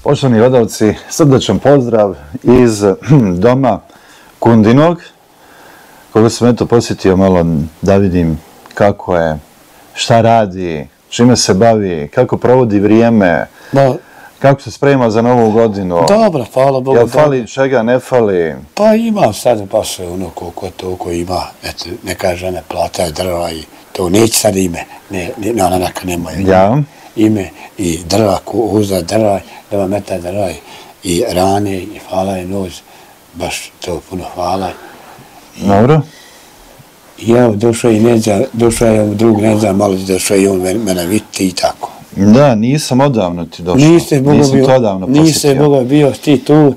Poštovani gledalci, srdačan pozdrav iz doma Kundinog, koga sam eto posjetio malo da vidim kako je, šta radi, čime se bavi, kako provodi vrijeme, kako se sprema za novu godinu. Dobro, hvala Bogu. Jel fali čega, ne fali? Pa ima sad baš ono koliko toliko ima, eto, neka žene plata drva i to neće sad ime, ona neka nema ime i drva, kuza drva, 2 metra drva i rane i hvala i nož, baš to puno hvala. Dobro. I evo, došao je drug Neđa, malo došao i on mene vidite i tako. Da, nisam odavno ti došao. Nisam to odavno posjetio. Niste Boga bio ti tu,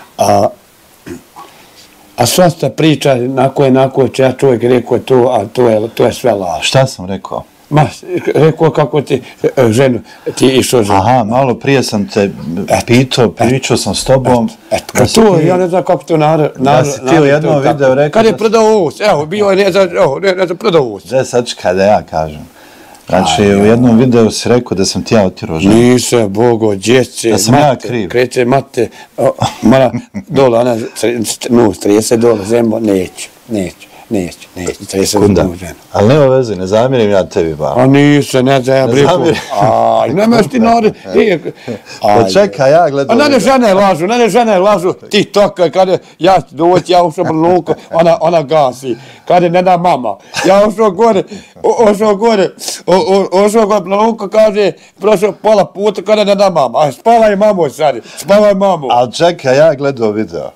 a svašta priča, nako ja čovjek rekao to, a to je sve laž. Šta sam rekao? Ma, rekao kako ti ženu, ti išao ženu. Aha, malo prije sam te pitao, pričao sam s tobom. To, ja ne znam kako to da si ti u jednom videu rekao... Kad je prodao ovus, evo, bio je, ne znam, prodao ovus. Da, sad čekaj da ja kažem. Znači, u jednom videu si rekao da sam ti ja otirao ženu. Nisam, Bogo, djece, da sam ja kriv. Kreće mate, mora dole, ona, 30 dole, zemlja, neću. Kunda, ali nema veze, ne zamjerim ja tebi, ba. A nisam, ne znam, ja briku. Aj, nemaš ti nori. Pa čekaj, ja gledam. A ne žene lažu, ti toka, kada ja doći, ja ušao Brnuko, ona gasi. Kada ne da mama. Ja ušao gore, Brnuko kaže, prošao pola puta, kada ne da mama. A spavaj mamu sad, spavaj mamu. Ali čekaj, ja gledao video.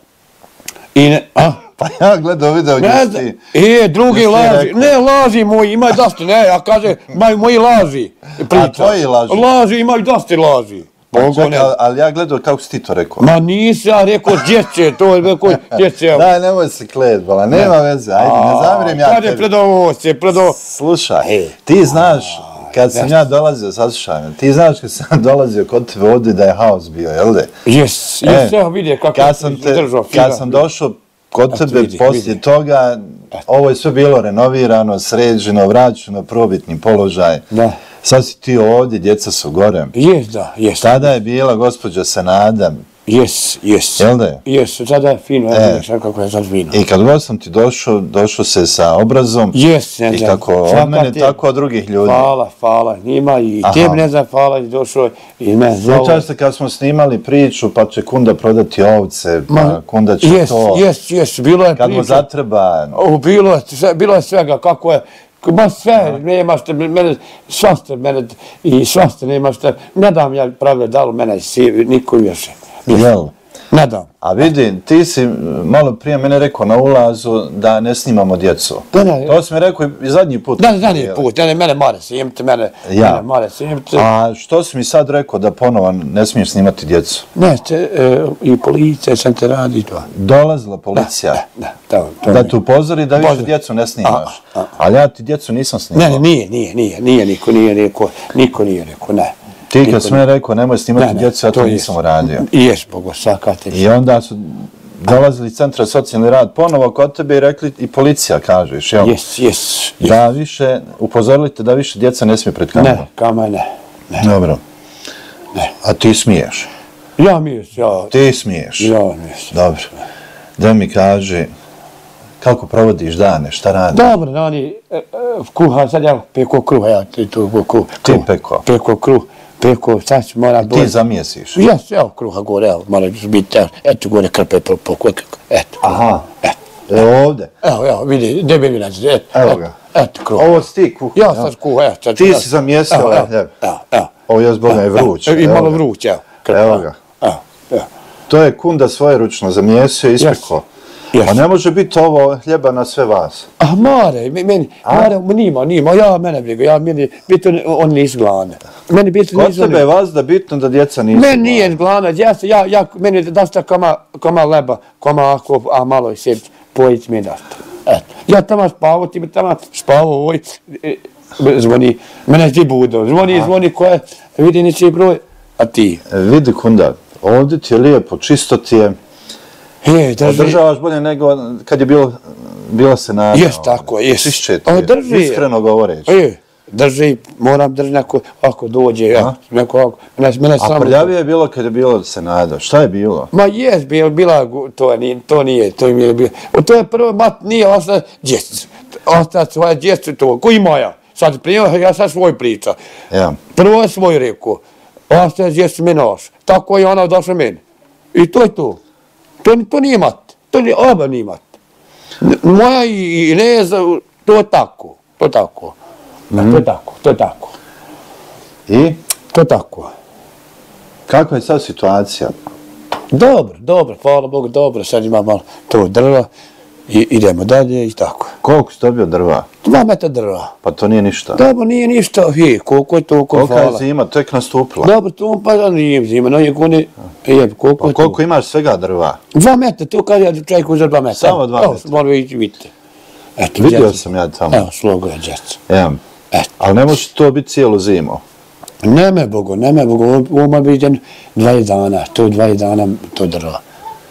I ne, Pa ja gledao video gdje si... drugi laži. Ne, laži moji, imaju dosta, ne, ja kaže, moji laži. A tvoji laži? Laži, imaju dosta laži. Čekaj, ali ja gledao kako si ti to rekao. Ma nisi ja rekao djece, to je rekao djece. Daj, nemoj se kletbala, nema veze, ajde, ne zamjerim ja tebi. Kad je predao... Slušaj, ti znaš, kad sam ja dolazio, saslušaj me, ti znaš kad sam dolazio kod tebe ovdje da je haos bio, jel de? Jes, ja vidio kako si držao. Kad sam došao kod tebe poslije toga, ovo je sve bilo renovirano, sređeno, vraćeno, probitni položaj. Da. Sad si ti ovdje, djeca su gore. Jes, da, jes. Tada je bila gospođa Senada. Jes. Jel da je? Jes, sada je fino, sad kako je sad fino. I kad god sam ti došao se sa obrazom, i kako od mene, tako od drugih ljudi. Hvala, njima i tebi ne znam, hvala, i došao i mene zove. Sjećaš se kad smo snimali priču, pa će Kunda prodati ovce, pa Kunda će to... Jes, bilo je priča. Kad mu zatreba... Bilo je svega, kako je... Ma sve, nemaš te, svašta mene i svašta nemaš te, ne dam ja pravilo dalo mene sivi, niko više. Jel? Ne dam. A vidi, ti si malo prije mene rekao na ulazu da ne snimamo djecu. To si mi rekao i zadnji put. Zadnji put, mene mare snimiti, mene mare snimiti. A što si mi sad rekao da ponovo ne smiješ snimati djecu? Ne, i policija sam te radi to. Dolazila policija? Da te upozori da više djecu ne snimaš. Ali ja ti djecu nisam snimao. Ne, nije, niko nije rekao, ne. Ti kad si mene rekao nemoj snimati djecu, ja to nisam uradio. Jes, Bogo, svakate. I onda su dolazili iz centra socijalni rad ponovo kod tebe i rekli, i policija kažeš, jel? Jes. Da više, upozorili te da više djeca ne smije pred kamerom. Ne, kamer ne. Dobro. A ti smiješ? Ja miješ, ja. Ti smiješ? Ja miješ. Dobro. Da mi kaži, kako provodiš dane, šta radiš? Dobro, dani, kuha, sad ja peko kruh, ja ti tu kruh. Ti peko? Peko kruh. Peko, sad ću mora biti... Ti zamijesiš? Jes, evo kruha gore, evo, mora biti, eto gore krpe, eto. Aha, evo ovdje? Evo, vidi, gdje bi naći, evo ga. Eto kruha. Ovo si ti kuha? Ja sad kuha, evo. Ti si zamijesio, evo. Ovo je zbog je vruć. I malo vruć, evo. Evo ga. To je Kunda svojeručno zamijesio i ispekao. Pa ne može biti ovo hljeba na sve vas. A mare, nima, mene briga, bitno oni nisu gladne. Kod tebe je vas da bitno da djeca nisu gladne. Meni nije gladna, meni je dasta koma leba, koma ako, a malo i sebi, pojiti mi je dasta. Ja tamo spavao, ti bi tamo spavao, ovoj, zvoni, mene ti budo, zvoni koje, vidi ničiji broj, a ti. Vidi Kunda, ovdje ti je lijepo, čisto ti je. Održavaš bolje nego kad je bila Senada. Jes, tako, jes. Iskreno govoreći. drži, moram drži neko, ako dođe, neko ako, mene samo... A prljavije je bilo kad je bilo Senada, šta je bilo? Ma jes, bila, to nije, to im je bilo. To je prvo, mat nije ostao djec, ostao svoje djece to, koji moja, sad primjer, ja sad svoj priča. Prvo je svoj rekao, ostao djec mi noš, tako je ona došla meni. I to je to. To nije mat, to nije, oba nije mat. Moja i Neza, to je tako, to je tako. To je tako. I? To je tako. Kakva je sad situacija? Dobro, hvala Bogu, dobro. Sad ima malo to drva i idemo dalje i tako. Koliko si dobio drva? 2 metra drva. Pa to nije ništa. Dobro, nije ništa. Koliko je to, kolika je zima, tek nastupila? Dobro, to pa nije zima, no je gune, koliko je to. Koliko imaš svega drva? 2 metra, to kad ja čovjek uzeo 2 metra. Samo 2 metra? Evo, moram vidite. Vidio sam ja tamo. Evo, slogo je djeca. Ali ne može to biti cijelu zimu? Neme Bogo, ovo ma vidim 20 dana, to je 20 dana, to drva.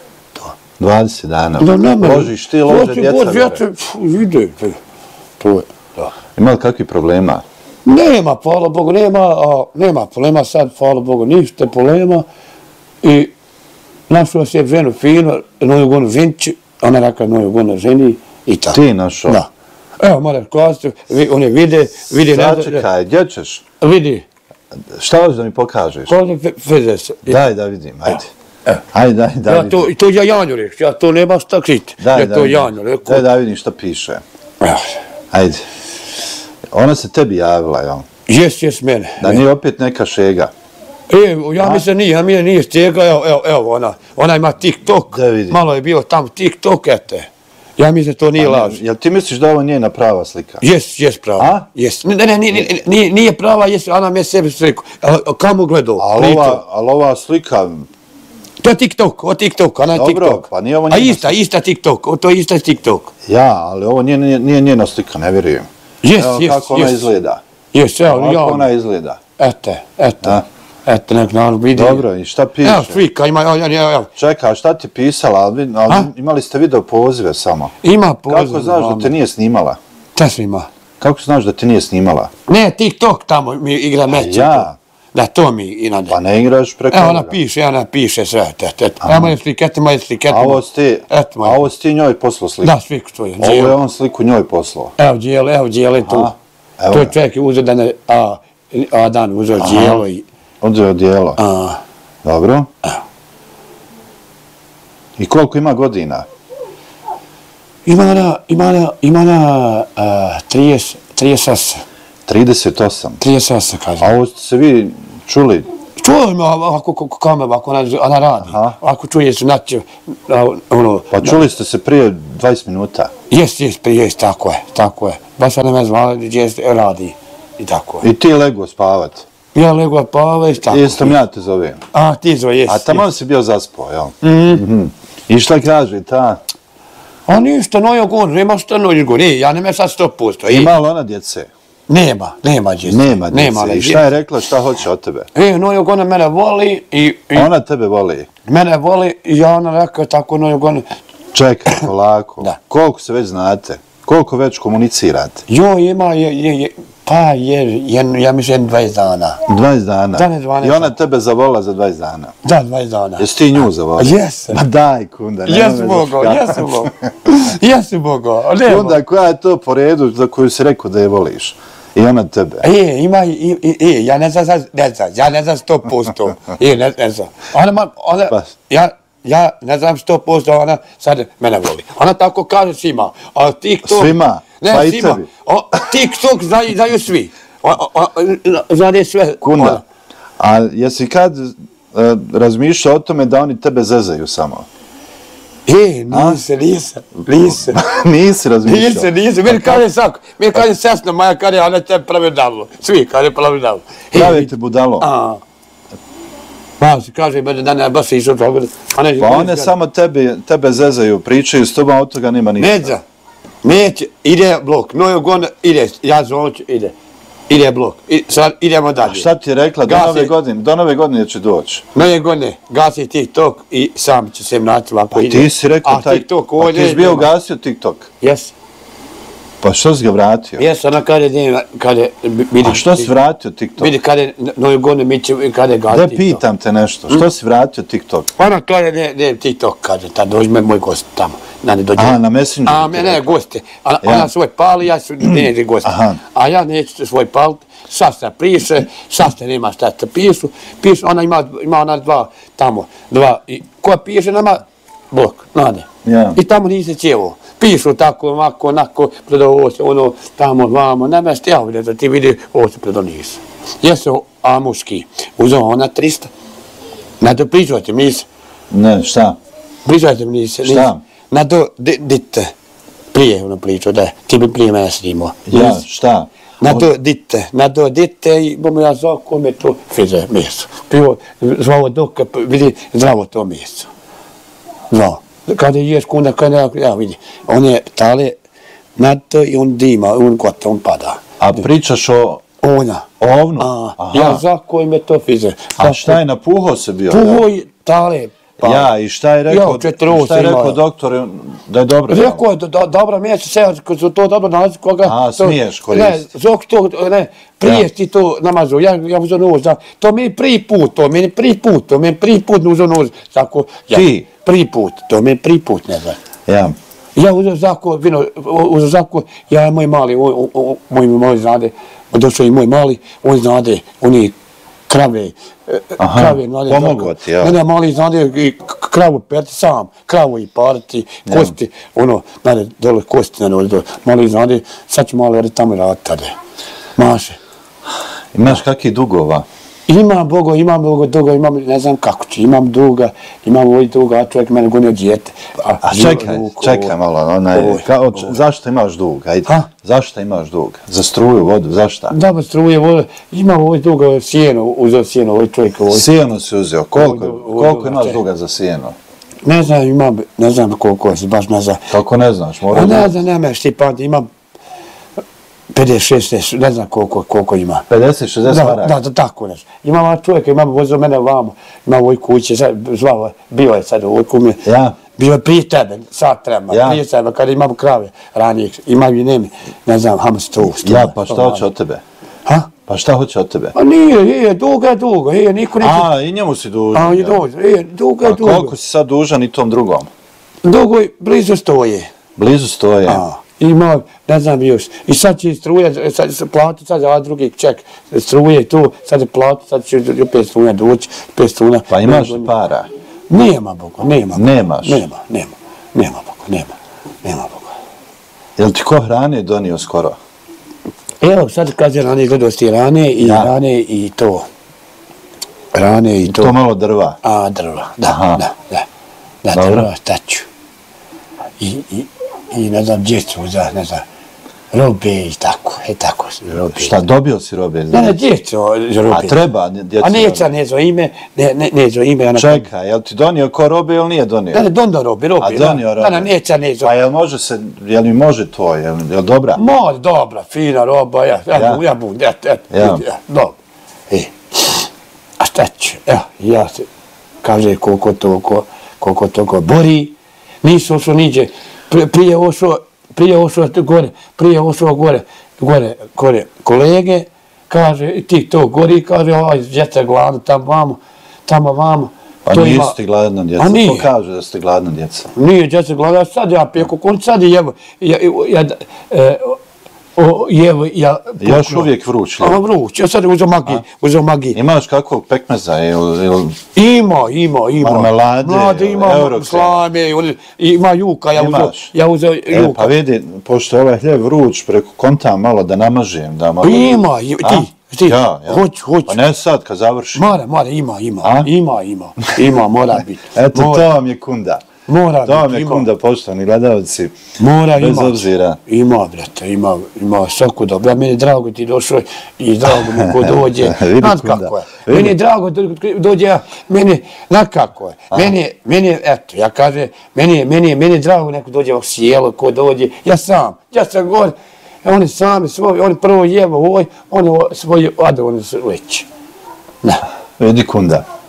20 dana? Ložiš ti, lože djeca gore? Ide, to je, da. Ima li kakvih problema? Nema, hvala Bogu, nema problema sad, hvala Bogu, ništa problema. I našao se ženu fino, noju gonu ženči, ona rekla noju gonu ženi i tako. Ti našao? Da. Evo, moram kazati, oni vide... Začekaj, gdje ćeš? Vidi. Šta hoćeš da mi pokažeš? Kozim Fezes. Daj da vidim, ajde. Ajde, da vidim. To ja Janju rekao, ja to nema šta kriti. Daj da vidim šta piše. Ajde. Ona se tebi javila, jel? Jes, mene. Da nije opet neka šega? Ja mislim nije stega, evo ona ima TikTok. Malo je bilo tamo TikTok, ete. Ja mislim da to nije laž. Jel ti misliš da ovo nije na prava slika? Jes, prava. A? Jes. Ne, nije prava, jes, ona mi je sebi sliku. Kamo gledao? Ali ova slika... To je TikTok, ona je TikTok. Dobro, pa nije ovo njena slika. A ista TikTok, to je ista TikTok. Ja, ali ovo nije njena slika, ne vjerujem. Jes. Evo kako ona izgleda. Jes, evo, ja. Kako ona izgleda. Eto, nek narod vidi. Dobro, i šta piše? Evo, slika, evo. Čekaj, šta ti pisala, ali imali ste video pozive samo? Ima pozive. Kako znaš da te nije snimala? Šta snima? Kako znaš da te nije snimala? Ne, TikTok tamo mi igra meče. Ja? Da, to mi inade. Pa ne igraš preko... Evo, ona piše sve, evo moje slikete. A ovo si ti njoj poslao sliku? Da, sliku to je. Ovo je on sliku njoj poslao? Evo, djele tu. To je čovjek uzeo dan uzeo djelo i... Uzeo djelo? Dobro. I koliko ima godina? Ima ona 38. 38? 38, kažem. A ovo ste se vi čuli? Čujem ako ona radi. Ako čuje se naći, ono... Pa čuli ste se prije 20 minuta? Jes, tako je. Baš ona me zvala gdje radi i tako je. I ti lego spavat? Ja lego spavat i tako je. Jesam ja te zovem? A, ti zove, jes. A tamo si bio zaspao, jel? I šta kaže ta? A ništa, nema šta nojo gon, ja nema sad 100%. Ima li ona djece? Nema djece. Nema djece. I šta je rekla, šta hoće od tebe? Nojo gona mene voli i... Ona tebe voli? Mene voli i ja ona rekao tako nojo gona... Čekaj, polako. Koliko se već znate? Koliko već komunicirate? Ima, ja mislim 20 dana. 20 dana? I ona tebe zavola za 20 dana? Da, 20 dana. Jesi ti nju zavola? Jesam. Ma daj, Kunda. Jesu Bogo. Kunda, koja je to po redu za koju si rekao da je voliš? I ona tebe? Ja ne znam 100%. Ne znam. Ja ne znam 100%, ona sad mene voli. Ona tako kaže svima. Svima? Pa i tebi? TikTok znaju svi. Znade sve. Kunda, a jesi kad razmišljao o tome da oni tebe zezaju samo? Nisam. Nisi razmišljao? Nisam. Meni kaže sesna moja, kaže, ona te pravi budalo. Svi kaže pravi budalo. Pravi te budalo? Pa se kaže, da ne, baš se išao toga. Pa one samo tebe zezaju, pričaju s tobom, od toga nema ništa. Neće, ide blok, nojo gon, ide, ja zovću, ide blok, sad idemo dalje. Šta ti je rekla, do nove godine će doći? Nove godine, gasi TikTok i sam će se naći ovako ide. A ti si rekao taj, a ti si bio ugasio TikTok? Jes. Pa što si ga vratio? Jesu, ona kada A što si vratio TikTok? Vidi kada je Novi godine mi će, kada je gati. Da pitam te nešto, što si vratio TikTok? Ona kada ne TikTok, kaže, tad dođe moj gost tamo. Aha, na Messengeru. A, ne, goste. Ona svoj pali, ja su neđe goste. A ja neću svoj paliti. Sasta priše, sasta nema šta te pišu, ona ima ona dva, i koja piše nama, blok, nade. I tamo nisi cijevo. Pišu tako, ovako, onako, predao se, ono, tamo, vamo, nema što ja vidim da ti vidi, ovo se predao nisu. Jesu amuški, uzeo ona 300, nado pričajte mi nisi. Ne, šta? Pričajte mi nisi. Šta? Nado, dite, prije ono pričao, da, ti bi prije mene snimao. Ja, šta? Na dite i bomo ja zvao kome to fize mjesto. Prvo zvao dok vidi zdravo to mjesto. Zvao. Kada ješ kuna, ja vidi. On je tale na to i on dima, on gota, on pada. A pričaš o... Ona. Ovnu? Ja zvao kome to fize. A šta je napuhao se bio? Puhao je tale. Ja, i šta je rekao doktor da je dobro? Rekao je dobra mjesto, sve kad su to dobro nalazi koga... A, smiješ koristiti. Ne, zbog to, ne, prije ti to namazao, ja uzao nož, to mi je prvi put uzao nož, tako... Ti? Prvi put, to mi je prvi put, ne znam. Ja. Ja uzao zako, ja moj mali, moj znade, došao i moj mali, on znade, oni krave, pomogao ti, ja. Ne, mali znade i kravu perti sam, kravu i pariti, kosti, ono, dole kosti, mali znade, sad ću malo tamo raditi tada. Maše. Imaš kakvih dugova? Imam dugo, ne znam kako će, imam ovoj duga, a čovjek mene gonio djete. A čekaj malo, zašto imaš dug? Zašto imaš dug? Za struju, vodu, zašto? Da, struje, vodu, imam ovoj duga sjeno, uzeo sjeno, ovoj čovjek. Sjeno si uzeo, koliko imaš duga za sjeno? Ne znam koliko si, baš ne znam. Kako ne znaš? Ne znam, nema štipant, imam 50-60, ne znam koliko ima. 50-60 maraka? Da, tako nešto. Imam čovjeka, vozio mene ovamo, imam ovoj kući, zvao, bio je sad u ovoj kumi. Ja? Bio je prije tebe, sad treba, prije tebe, kada imam krave ranije, imam i nemi, ne znam, hamster. Ja, pa šta hoće od tebe? Ha? Pa šta hoće od tebe? Pa nije, dugo, niko neće... A, i njemu si dužan. A, dugo. A koliko si sad dužan i tom drugom? Dugo, blizu stoje. Blizu stoje? Ima, ne znam još, i sad će struje, sad će plati, sad je drugi ček, struje tu, sad je plati, sad će opet struja doći, 5 struna. Pa imaš li para? Nema Boga, nema. Nemaš? Nema Boga. Jel ti ko hrane donio skoro? Evo, sad kaže ranije gledao si rane i to. Rane i to. To malo drva? A, drva, da, drva, taču. I ne znam, djecu za, ne znam, robe i tako, robe. Šta, dobio si robe? Ne, djecu robe. A treba djecu robe? A neću ime. Čekaj, jel ti donio ko robe ili nije donio? Ne, donio robe. A donio robe? Neću. Pa jel mi može to, jel dobra? Može, dobra, fina roba, ja budem, dobro. A šta ću, ja se, kaže koliko toliko bori, nisu ošlo niđe. Prije ošao gore kolege, kaže, ti to gori, kaže, ovaj djeca gladna, tamo vamo. Pa nisu ti gladna djeca, ko kaže da ste gladna djeca? Nije djeca gladna, sad ja pijeko, kon sad je još uvijek vruć. Vruć, ja sad uzeo magiji. Imaš kakvog pekmeza? Ima. Marmelade, mlade, ima slame, ima juka, ja uzeo juka. Pa vidi, pošto je ovaj hljeb vruć, preko konta malo da namažem. Ima, ti, hoću. Pa ne sad, kad završim. Mora, ima, mora biti. Eto, to vam je kunda. To vam je kunda, poštovani gledalci. Mora bez obzira. Ima, brate, ima svako dobro. Meni je drago ti došao i drago mi ko dođe. Znat kako je. Meni je drago dođe, znat kako je. Meni je, eto, ja kažem, meni je drago neko dođe ovog sjelo, ko dođe. Ja sam gore. Oni sami svoj, oni prvo jevo ovoj, oni svoj, oni su veći. Vidi kunda.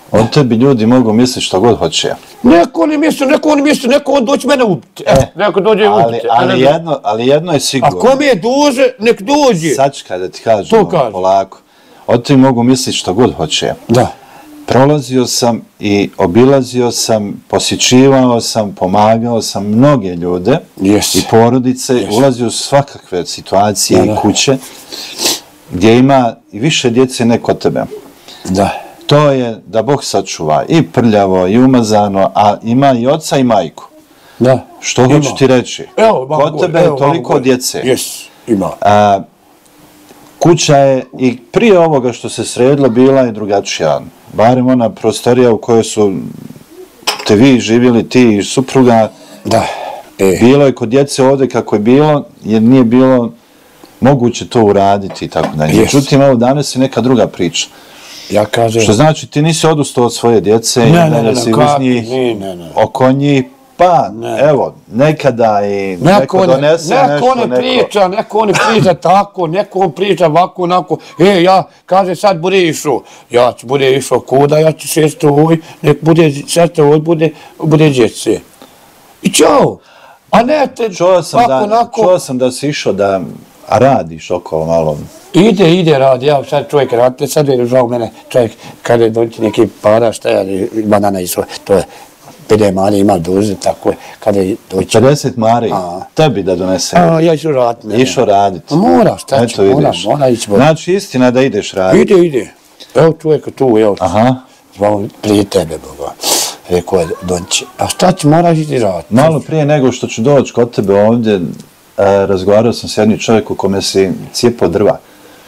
Od tebi ljudi mogu misliti što god hoće. Neko oni misli, neko on doći mene ubiti. Neko dođe ubiti. Ali jedno je sigurno. A kome je duže, nek dođe. Sačekaj da ti kažem polako. Od tebi mogu misliti što god hoće. Da. Prolazio sam i obilazio sam, posjećivao sam, pomagao sam mnoge ljude i porodice, ulazio u svakakve situacije i kuće gdje ima i više djece nego tebe. Da. To je da Bog sačuva i prljavo i umazano, a ima i oca i majku. Da. Što hoću ti reći? Kod tebe je toliko djece. Jes, ima. Kuća je i prije ovoga što se sredilo bila i drugačija. Barem ona prostorija u kojoj su te vi živjeli, ti i supruga. Da. Bilo je kod djece ovdje kako je bilo, jer nije bilo moguće to uraditi i tako dalje. Međutim, ovo danas je neka druga priča. Ja kažem... Što znači, ti nisi odustao od svoje djece i da si uz njih, oko njih, pa evo, nekada i neko donese nešto. Neko ne priča tako, neko on priča ovako, onako. Ja, kaže, sad bude išao. Ja ću bude išao kuda, ja ću sestru ovoj, nek bude sestra ovoj, bude djece. I čao. A ne te čuo sam da si išao da radiš okolo malo. Ide radi, ja sad čovjek radi, sad je žao mene čovjek kada je doći neki para, šta je, banana išao, to je 50 mari ima duže, tako je, kada je doći. 50 mari, tebi da donese. Ja ću raditi. Išao raditi. Mora, šta ću, mora ići. Znači istina da ideš raditi. Ide. Evo čovjek tu, evo. Zvao prije tebe, Boga. Rekao je Donči, a šta ću, moraš ići raditi. Malo prije nego što ću doći kod tebe ovdje, razgovarao sam s jednim čovjekom kome si cijepao drva.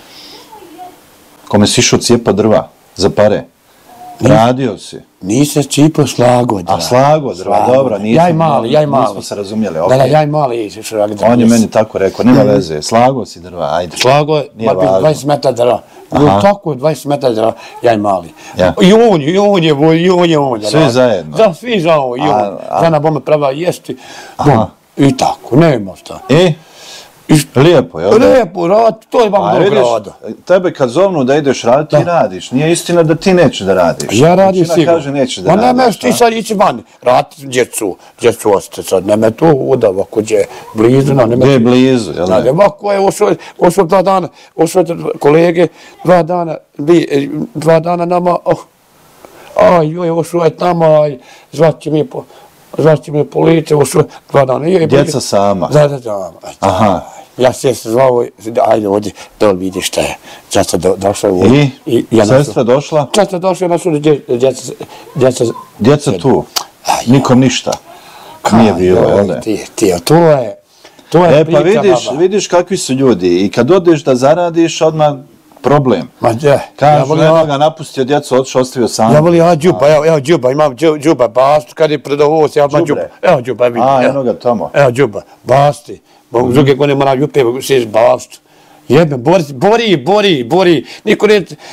Kome si išao cijepao drva za pare. Radio si. Nisam cijepao slago drva. A slago drva, dobro. Nismo se razumjeli. Da, ja i mali išao. On je meni tako rekao, nema veze. Slago si drva, ajde. Slago je, 20 metara drva. Tako je, 20 metara drva, ja i mali. I on je. Svi zajedno. Da, svi zajedno. I on. Žena bome prava jesti. I tako, nema šta. Lijepo, jel? Lijepo, to je vam dobro rada. Tebe kad zovnu da ideš raditi, ti radiš. Nije istina da ti neće da radiš. Ja radim sigurno. Kaže neće da radiš. Ma nemaš ti sad ići van, raditi djecu ostati sad. Nema to uda, ovako gdje je blizu. Gdje je blizu, jel ne? Ovako je, ošao 2 dana, ošao kolege, 2 dana nama, ošao je tamo, zvaći mi policija, ošao 2 dana. Djeca sama? Da. Aha. Ja se zvao, ajde ovdje, dole vidi šta je. Sestra došla u... I? Sestra došla? Sestra došla, ja našao djeca... Djeca tu? Nikom ništa? Nije bilo, jel ne? To je priča, pa vidiš kakvi su ljudi i kad odeš da zaradiš, odmah problem. Ma gdje? Kažu, jednoga napustio djecu, ostavio sam. Ja volim, evo džuba, imam džuba, bastu, kad je predao ja imam džuba. Evo džuba, vidim. Jednoga tamo. Evo džuba, basti. Bog druge godine mora jupe, sješ bastu. Jebe, bori. Niko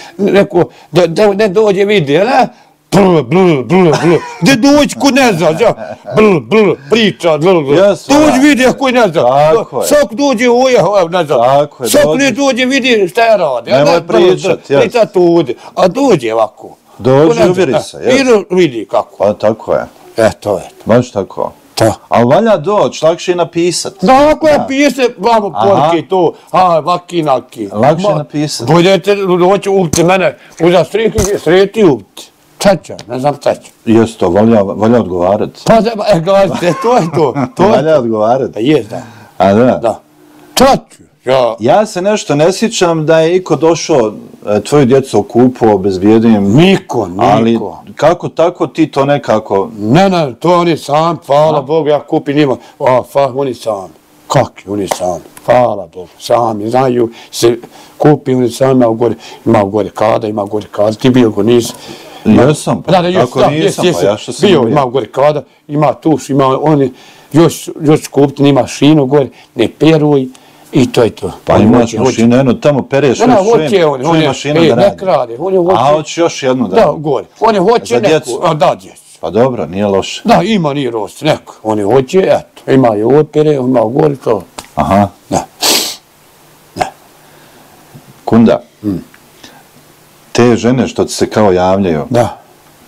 ne dođe vidi, ne? Gdje dođi ko ne zna, priča, dođi vidi ako ne zna. Svak dođe uja, ne zna. Svak ne dođe vidi šta je radi. Nemoj pričat, pričat ovdje, a dođe ovako. Dođi, uvjeri se. Vidi kako. Pa tako je. To je. Baš tako. Ali valja doći, lakše je napisat. Tako je pisat, vamo porke to, vakinaki. Lakše je napisat. Budete doći ubiti mene, uza sreti ubiti. Čeća, ne znam čeća. Jes to, valja odgovarat. Pa da, gledajte, to je to. Valja odgovarat. Jes, da. A da? Da. Čeću. Ja se nešto ne sjećam da je iko došao tvoju djecu okupao, obezbijedio im. Niko. Ali kako tako ti to nekako... Ne, to oni sam, hvala Bogu, ja kupim njima. Oni sam. Kaki, oni sam. Hvala Bogu, sami znaju se kupi, oni sam ima gore kada, ti bio go nisi. Jesam, pa tako nisam, pa ja što sam bio. Ima gore kada, ima tuš, ima oni, još kupiti, nima šinu gore, ne peruj. I to je to. Pa imaš mašinu, jedno tamo pereš svoju mašinu da radi. Nek radi. A hoće još jednu da... Da, gore. On hoće neku, da, djecu. Pa dobro, nije loše. Da, ima nije rost, neko. On hoće, eto, ima i opere, ima gore, to. Aha. Da. Kunda, te žene što ti se kao javljaju,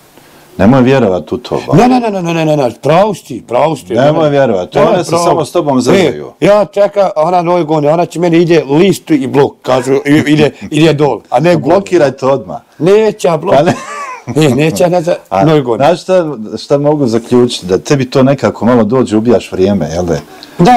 Nemoj vjerovat u to. Ne, prausti. Nemoj vjerovat, one se samo s tobom zrljaju. Ja čekam, ona nove godine, ona će meni ide listu i blok, kažu, ide dol, a ne blokirajte odmah. Neće blokirati. Neće, ne za nove godine. Znaš šta mogu zaključiti? Da tebi to nekako malo dođe, ubijaš vrijeme, jel da? Da,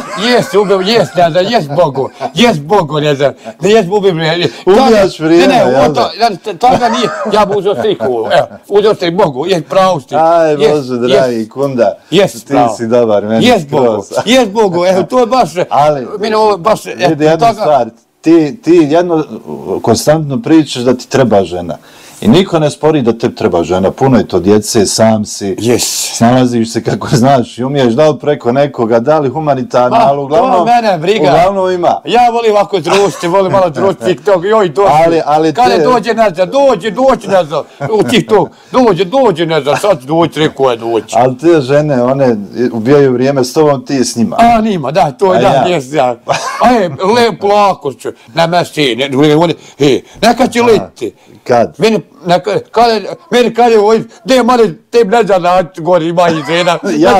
jes Bogu, ne znam, jes vrijeme. Ubijaš vrijeme, jel da? Toga nije, ja bi uzeo striku, evo, uzeo strik Bogu, jes pravosti. Aj, Bože, dragi kunda, ti si dobar, meni skroz. Jes Bogu, evo, to je baš, meni ovo baš, vidi jednu stvar, ti jedno konstantno pričaš da ti treba žena. I niko ne spori da tebi treba žena, puno je to djece, sam si, snalaziš se kako znaš i umiješ, da li preko nekoga, da li humanitarno, ali uglavnom ima. Ja volim ovako društvo, volim malo društvo, TikTok, joj, kada dođe nazad, dođe nazad, u TikTok, dođe nazad, sad dođe, rekao je dođe. Ali te žene, one ubijaju vrijeme s tobom, ti s njima. A, nima, da, to je, da, jes, ja. Lepo, lako ću, na mesti, neka će letiti. Kad? Meni kaže, gdje mali, te ne zna na gori ima i žena.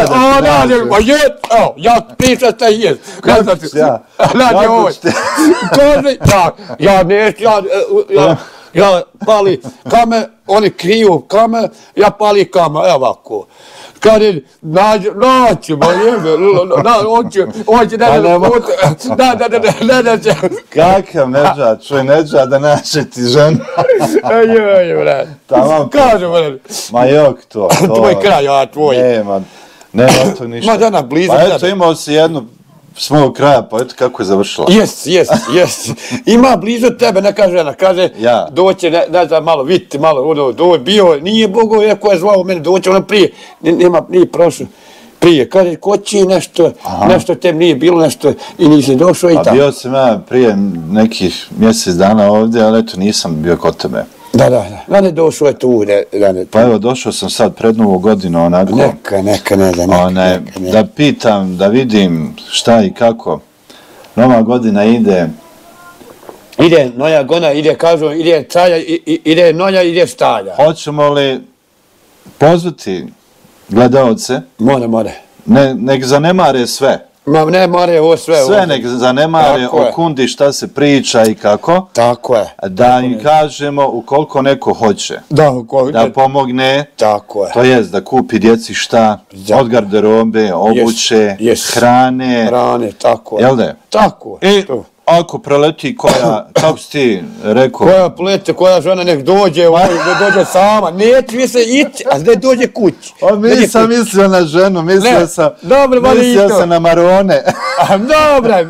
Ja pričam šta je. Ja neću, ja pali kame, oni kriju kame, ja pali kame, evo ovako. Kaže, naćemo, on će ne će. Kakav neđa, čuj neđa da naće ti ženu. Joj, brat. Kažem, brat. Ma jok to. Tvoj kraj, a tvoj. Nema to ništa. Ma danas blizu. Pa eto imao si jednu s mojeg kraja, pa eto kako je završila. Jes. Ima blizu tebe neka žena, kaže, doće, ne znam, malo vidite, malo, bio, nije Bogo, ko je zvao mene, doće, ono prije, nije prošlo. Prije, kaže, ko će nešto tebi nije bilo, nešto i nisi došao i tako. A bio sam ja prije nekih mjesec dana ovdje, ali eto nisam bio kod tebe. Da ne došao je tu. Pa evo, došao sam sad pred Novu godinu, onako. Neka. Da pitam, da vidim šta i kako. Nova godina ide. Ide Noja godina, kažu, ide Caja, ide Noja, ide Stalja. Hoćemo li pozvati gledaoce? More. Nek zanemare sve. Ma ne more ovo sve. Sve nek zanemare o kundi šta se priča i kako. Tako je. Da im kažemo ukoliko neko hoće da pomogne. Tako je. To jest da kupi djeci šta, od garderobe, obuće, hrane. Tako je. Jel da je? Tako je. I ako preleti koja, kako si ti rekao? Koja preleti, koja žena nek dođe sama. Neće mi se ići, a ne dođe kući. Nisam mislio na ženu, mislio sam na Marone. Dobro,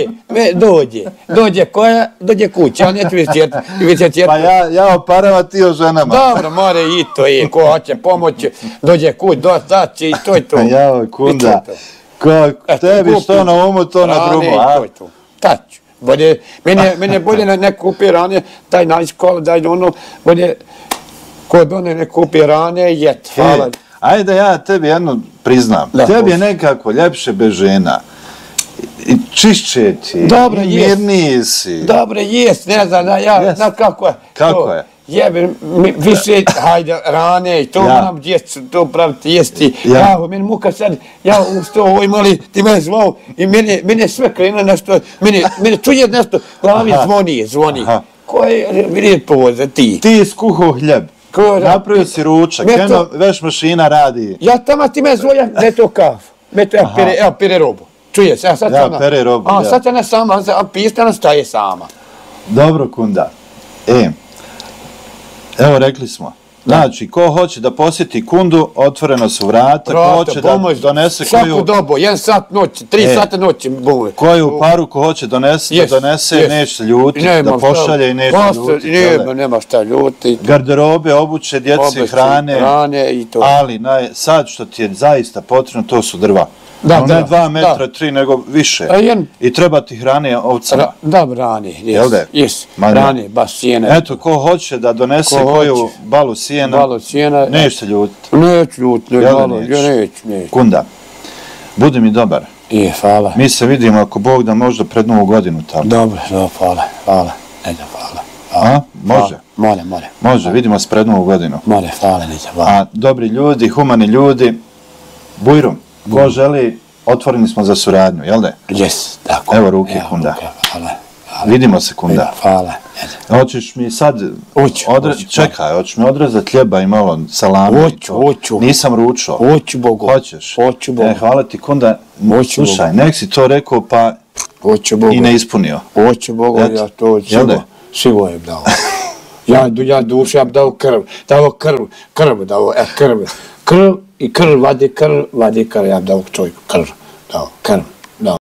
dođe koja, dođe kući, a neće mi se cijeti. Pa ja oparava ti o ženama. Dobro, more i to, ko hoće pomoći, dođe kući, doći i to je to. Jao, kunda, tebi što na umu, to na drugo, a? Taču. Mene bolje ne kupi rane, daj na školu, daj ono, bolje kod one ne kupi rane, jet, hvala. Ajde ja tebi jedno priznam, tebi je nekako ljepše bez žena. I čišće ti, i mirniji si. Dobro, jes, ne znam, ja kako je. Kako je? Jebe, više, hajde, rane i to moram djecu, to praviti, jesti. Meni muka sad, ja ustao ovoj mali, ti mene zvao i mene sve krenuo nešto, mene čuje nešto, glavi zvoni. Ko je, vidi povoza, ti? Ti skuho hljeb, napravio si ručak, jedno veš mašina radi. Ja tamo ti me zvoja, ne to kafu, evo pere robu. Čuje se, a sad sam pere robu, a sad sam sama, a pistana staje sama. Dobro, kunda. Evo, rekli smo. Znači, ko hoće da posjeti kundu, otvoreno su vrata, ko hoće da donese koju... Svaku dobu, 1 sat noći, 3 sata noći. Koju paru ko hoće da donese, neće ljuti, da pošalje i neće ljuti. Nema šta ljuti. Garderobe, obuće, djeci, hrane, i to. Ali sad što ti je zaista potrebno, to su drva. Ne 2 metra, 3, nego više. I treba ti hrane ovcama. Da, hrane, jes. Hrane, baš sjene. Eto, ko hoće da donese koju balu sjena, neće ljutiti. Neću ljutiti, neću. Kunda, budi mi dobar. Hvala. Mi se vidimo, ako Bog da, možda pred Novu godinu tamo. Dobro, hvala. A, može? More. Može, vidimo se pred Novu godinu. More, hvala Nića. A dobri ljudi, humani ljudi, Bujrum, ko želi, otvoreni smo za suradnju, jel da? Jes, tako. Evo ruke, Kunda. Hvala. Vidimo se, Kunda. Hvala. Hoćeš mi sad... Čekaj, hoćeš mi odrezati hljeba i malo salame? Hoću. Nisam ručao. Hoću, Bogu. Hoćeš? Hoću, Bogu. Hvala ti, Kunda. Slušaj, nek si to rekao, pa i ne ispunio. Hoću, Bogu, ja to sigo je dao. Ja dušu, ja bi dao krv. Krv i krv, vadi krv, ja bi dao čovjeku krv.